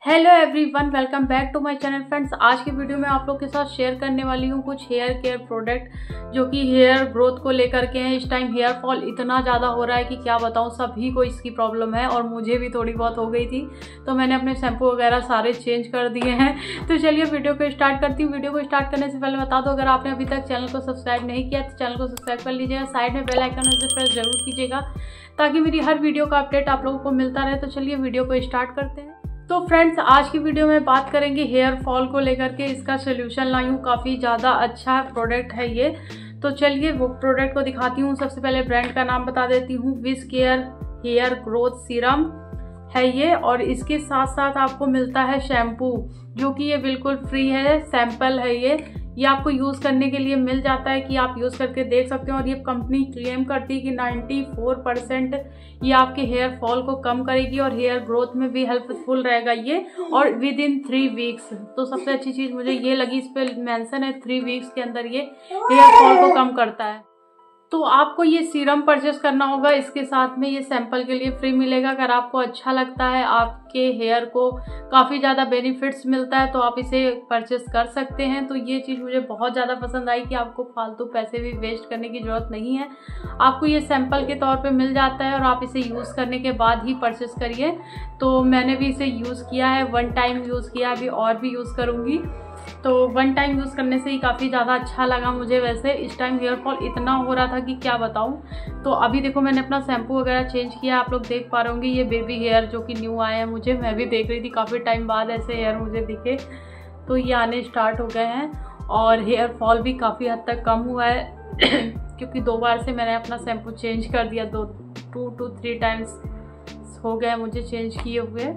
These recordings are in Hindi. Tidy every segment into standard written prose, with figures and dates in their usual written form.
Hello everyone, welcome back to my channel friends. आज की वीडियो में आप लोग के साथ शेयर करने वाली हूँ कुछ हेयर केयर प्रोडक्ट जो कि हेयर ग्रोथ को लेकर के हैं। इस टाइम हेयर फॉल इतना ज़्यादा हो रहा है कि क्या बताऊँ, सभी को इसकी प्रॉब्लम है और मुझे भी थोड़ी बहुत हो गई थी, तो मैंने अपने शैम्पू वगैरह सारे चेंज कर दिए हैं। तो चलिए वीडियो को स्टार्ट करती हूँ। वीडियो को स्टार्ट करने से पहले बता दो, अगर आपने अभी तक चैनल को सब्सक्राइब नहीं किया तो चैनल को सब्सक्राइब कर लीजिएगा। साइड में बेल आइकन उसे प्रेस जरूर कीजिएगा ताकि मेरी हर वीडियो का अपडेट आप लोगों को मिलता रहे। तो चलिए वीडियो को स्टार्ट करते हैं। तो फ्रेंड्स, आज की वीडियो में बात करेंगे हेयर फॉल को लेकर के। इसका सोल्यूशन लाई हूँ, काफ़ी ज़्यादा अच्छा प्रोडक्ट है ये। तो चलिए वो प्रोडक्ट को दिखाती हूँ। सबसे पहले ब्रांड का नाम बता देती हूँ, wish care hair growth serum है ये। और इसके साथ साथ आपको मिलता है शैम्पू, जो कि ये बिल्कुल फ्री है, सैंपल है ये आपको यूज़ करने के लिए मिल जाता है कि आप यूज़ करके देख सकते हो। और ये कंपनी क्लेम करती है कि 94% ये आपके हेयर फॉल को कम करेगी और हेयर ग्रोथ में भी हेल्पफुल रहेगा ये, और विद इन 3 वीक्स। तो सबसे अच्छी चीज़ मुझे ये लगी, इस पर मेंशन है 3 वीक्स के अंदर ये हेयर फॉल को कम करता है। तो आपको ये सीरम परचेस करना होगा, इसके साथ में ये सैंपल के लिए फ्री मिलेगा। अगर आपको अच्छा लगता है, आपके हेयर को काफ़ी ज़्यादा बेनिफिट्स मिलता है, तो आप इसे परचेस कर सकते हैं। तो ये चीज़ मुझे बहुत ज़्यादा पसंद आई कि आपको फालतू पैसे भी वेस्ट करने की ज़रूरत नहीं है। आपको ये सैंपल के तौर पे मिल जाता है और आप इसे यूज़ करने के बाद ही परचेस करिए। तो मैंने भी इसे यूज़ किया है, 1 टाइम यूज़ किया, अभी और भी यूज़ करूँगी। तो 1 टाइम यूज़ करने से ही काफ़ी ज़्यादा अच्छा लगा मुझे। वैसे इस टाइम हेयर फॉल इतना हो रहा था कि क्या बताऊँ। तो अभी देखो, मैंने अपना शैम्पू वगैरह चेंज किया, आप लोग देख पा रहे होंगे। ये बेबी हेयर जो कि न्यू आए हैं मुझे, मैं भी देख रही थी काफ़ी टाइम बाद ऐसे हेयर मुझे दिखे, तो ये आने स्टार्ट हो गए हैं और हेयर फॉल भी काफ़ी हद तक कम हुआ है क्योंकि 2 बार से मैंने अपना शैम्पू चेंज कर दिया। 2 to 3 टाइम्स हो गए मुझे चेंज किए हुए।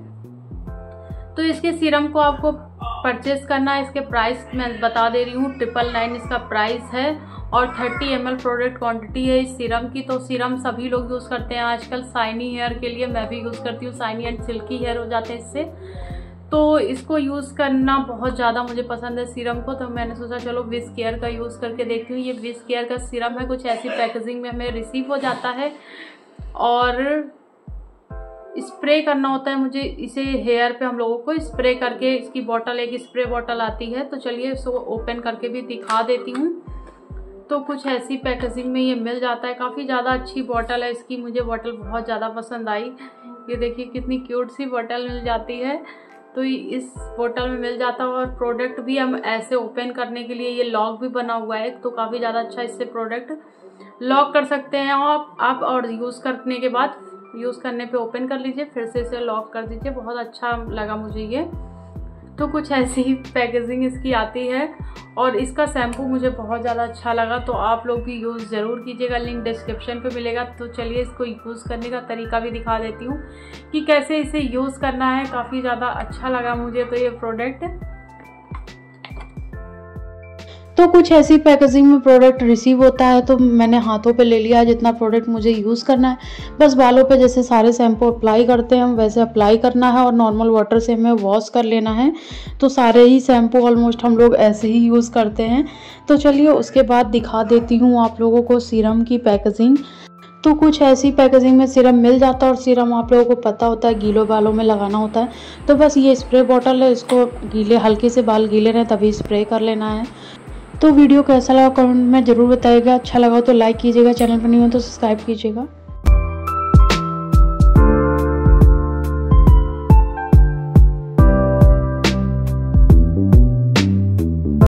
तो इसके सीरम को आपको परचेस करना है। इसके प्राइस मैं बता दे रही हूँ, 999 इसका प्राइस है और 30 ml प्रोडक्ट क्वांटिटी है इस सीरम की। तो सीरम सभी लोग यूज़ करते हैं आजकल शाइनी हेयर के लिए, मैं भी यूज़ करती हूँ। शाइनी एंड सिल्की हेयर हो जाते हैं इससे, तो इसको यूज़ करना बहुत ज़्यादा मुझे पसंद है सीरम को। तो मैंने सोचा चलो विश केयर का यूज़ करके देखती हूँ। ये विश केयर का सीरम है, कुछ ऐसी पैकेजिंग में हमें रिसीव हो जाता है और स्प्रे करना होता है मुझे इसे हेयर पे। हम लोगों को स्प्रे करके, इसकी बॉटल, एक स्प्रे बॉटल आती है। तो चलिए इसको ओपन करके भी दिखा देती हूँ। तो कुछ ऐसी पैकेजिंग में ये मिल जाता है, काफ़ी ज़्यादा अच्छी बॉटल है इसकी, मुझे बॉटल बहुत ज़्यादा पसंद आई। ये देखिए कितनी क्यूट सी बॉटल मिल जाती है। तो इस बोतल में मिल जाता है और प्रोडक्ट भी हम ऐसे ओपन करने के लिए ये लॉक भी बना हुआ है, तो काफ़ी ज़्यादा अच्छा इससे प्रोडक्ट लॉक कर सकते हैं आप। और यूज़ करने के बाद, यूज़ करने पे ओपन कर लीजिए, फिर से इसे लॉक कर दीजिए। बहुत अच्छा लगा मुझे ये। तो कुछ ऐसी ही पैकेजिंग इसकी आती है और इसका शैम्पू मुझे बहुत ज़्यादा अच्छा लगा, तो आप लोग भी यूज़ ज़रूर कीजिएगा, लिंक डिस्क्रिप्शन पे मिलेगा। तो चलिए इसको यूज़ करने का तरीका भी दिखा देती हूँ कि कैसे इसे यूज़ करना है। काफ़ी ज़्यादा अच्छा लगा मुझे तो ये प्रोडक्ट। तो कुछ ऐसी पैकेजिंग में प्रोडक्ट रिसीव होता है, तो मैंने हाथों पे ले लिया जितना प्रोडक्ट मुझे यूज़ करना है। बस बालों पे जैसे सारे शैम्पू अप्लाई करते हैं हम वैसे अप्लाई करना है और नॉर्मल वाटर से हमें वॉश कर लेना है। तो सारे ही शैम्पू ऑलमोस्ट हम लोग ऐसे ही यूज़ करते हैं। तो चलिए उसके बाद दिखा देती हूँ आप लोगों को सीरम की पैकेजिंग। तो कुछ ऐसी पैकेजिंग में सीरम मिल जाता है और सीरम आप लोगों को पता होता है गीले बालों में लगाना होता है। तो बस ये स्प्रे बॉटल है, इसको गीले, हल्के से बाल गीले रहें तभी स्प्रे कर लेना है। तो वीडियो कैसा लगा कमेंट में ज़रूर बताइएगा। अच्छा लगा तो लाइक कीजिएगा, चैनल पर नहीं हो तो सब्सक्राइब कीजिएगा।